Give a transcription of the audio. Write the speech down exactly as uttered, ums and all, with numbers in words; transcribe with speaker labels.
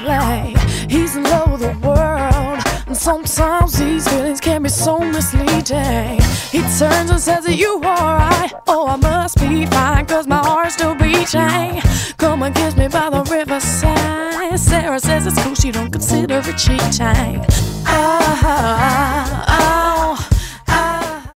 Speaker 1: play. He's in love with the world, and sometimes these feelings can be so misleading. He turns and says, are you alright? Oh, I must be fine, cause my heart's still beating. Come and kiss me by the riverside. Sarah says it's cool, she don't consider it cheating. Ah,